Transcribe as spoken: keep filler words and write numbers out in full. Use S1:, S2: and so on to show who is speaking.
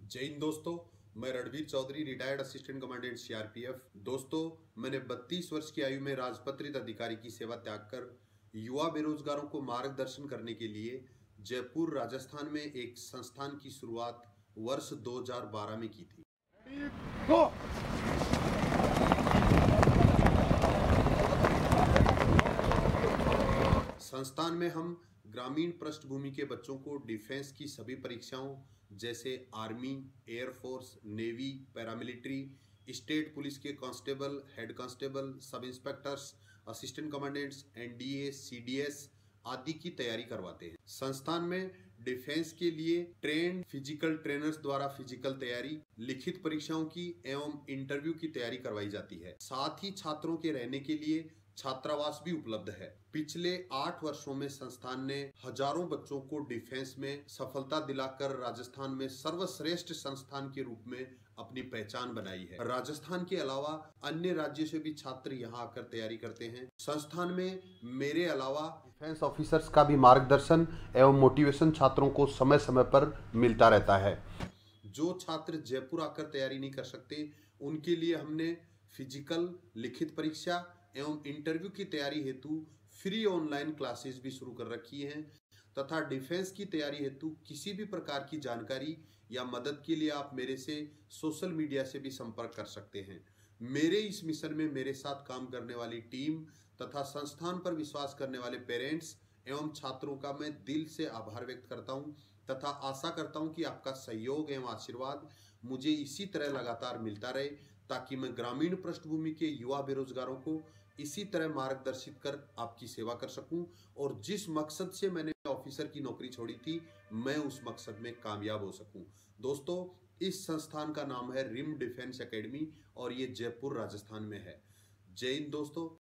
S1: जय हिंद दोस्तों। मैं Ranveer Chaudhary, retired assistant commandant CRPF. दोस्तों, मैंने बत्तीस वर्ष की आयु में राजपत्रित अधिकारी की सेवा त्याग कर युवा बेरोजगारों को मार्गदर्शन करने के लिए जयपुर राजस्थान में एक संस्थान की शुरुआत वर्ष दो हज़ार बारह में की थी। संस्थान में हम ग्रामीण पृष्ठभूमि के बच्चों को डिफेंस की सभी परीक्षाओं जैसे army, air force, navy, paramilitary, state police के constable, head constable, sub inspectors, assistant commandants, NDA, CDS आदि की तैयारी करवाते हैं। संस्थान में डिफेंस के लिए ट्रेंड फिजिकल ट्रेनर्स द्वारा फिजिकल तैयारी, लिखित परीक्षाओं की एवं इंटरव्यू की तैयारी करवाई जाती है। साथ ही छात्रों के रहने के लिए छात्रावास भी उपलब्ध है। पिछले आठ वर्षों में संस्थान ने हजारों बच्चों को डिफेंस में सफलता दिलाकर राजस्थान में सर्वश्रेष्ठ संस्थान के रूप में अपनी पहचान बनाई है। राजस्थान के अलावा अन्य राज्यों से भी छात्र यहाँ आकर तैयारी करते हैं। संस्थान में मेरे अलावा डिफेंस ऑफिसर्स का भी मार्गदर्शन एवं मोटिवेशन छात्रों को समय समय पर मिलता रहता है। जो छात्र जयपुर आकर तैयारी नहीं कर सकते, उनके लिए हमने फिजिकल, लिखित परीक्षा एवं इंटरव्यू की तैयारी हेतु फ्री ऑनलाइन क्लासेस भी शुरू कर रखी हैं तथा डिफेंस की तैयारी हेतु किसी भी प्रकार की जानकारी या मदद के लिए आप मेरे से सोशल मीडिया से भी संपर्क कर सकते हैं। मेरे इस मिशन में मेरे साथ काम करने वाली टीम तथा संस्थान पर विश्वास करने वाले पेरेंट्स एवं छात्रों का मैं दिल से आभार व्यक्त करता हूं तथा आशा करता हूं कि आपका सहयोग एवं आशीर्वाद मुझे इसी तरह लगातार मिलता रहे ताकि मैं ग्रामीण पृष्ठभूमि के युवा बेरोजगारों को इसी तरह मार्गदर्शित कर आपकी सेवा कर सकूं और जिस मकसद से मैंने ऑफिसर की नौकरी छोड़ी थी, मैं उस मकसद में कामयाब हो सकूं। दोस्तों, इस संस्थान का नाम है रिम डिफेंस एकेडमी और ये जयपुर राजस्थान में है। जय हिंद दोस्तों।